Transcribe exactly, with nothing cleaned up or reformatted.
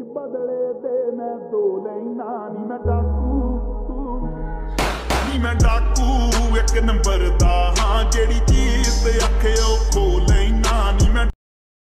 बदले दे मैं दो लेना नी मैं डाकू नी मैं डाकू एक नंबर दा हाँ